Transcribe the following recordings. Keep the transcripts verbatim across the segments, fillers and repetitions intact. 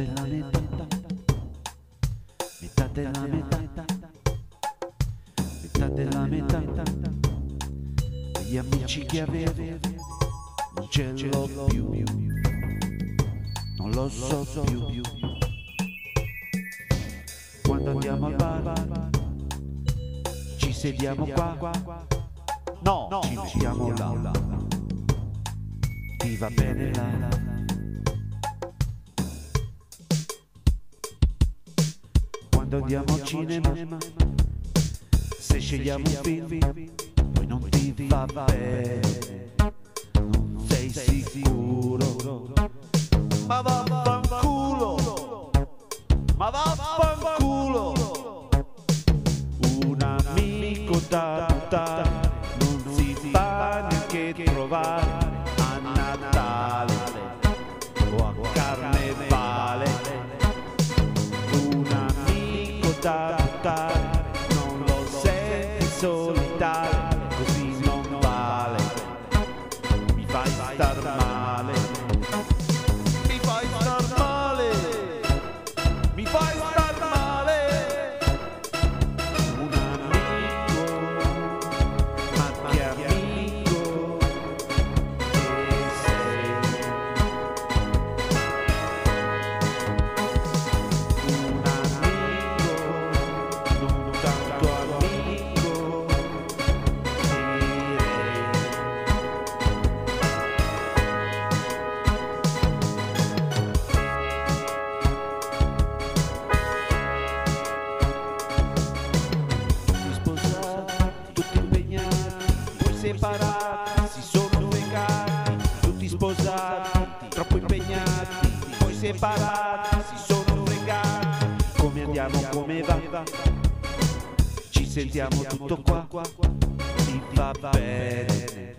della metà, metà della metà, metà della metà, gli amici che avevo non ce l'ho più, non lo so più. Quando andiamo al bar ci sediamo qua, no, ci mettiamo là, ti va bene là. Quando andiamo al cinema, se scegliamo un film, poi non ti va bene, non sei sicuro, ma vaffanculo, ma vaffanculo. Un amico da buttare non si fa neanche trovare a Natale o a Carnevale. Un amico da buttare non lo senti solitario, così non vale, mi fai star male, mi fai star male, mi fai star male. Un amico, ma che amico che sei. Un amico, non tanto amico, direi. Tutti sposati, tutti impegnati, poi separati, si sono fregati. Tutti sposati, troppo impegnati, poi separati, si sono fregati. Come andiamo, come va? Ci sentiamo tutto qua, ti va bene.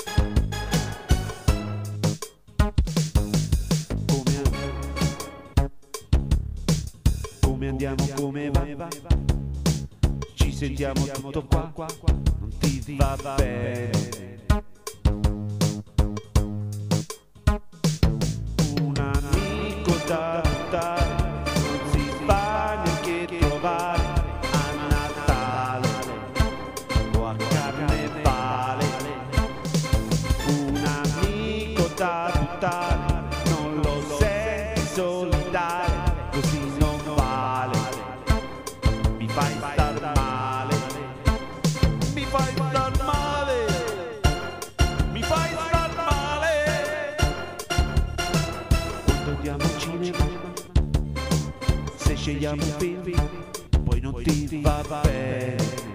Come, come andiamo, come va? Ci sentiamo tutto qua, non ti va bene. Un amico da buttare non si fa neanche trovare a Natale o a Carnevale. Un amico da buttare non lo senti solitario, così non vale, mi fai star male, mi fai star male, mi fai star male. Quando andiamo al cinema, se scegliamo un film, poi non ti va bene,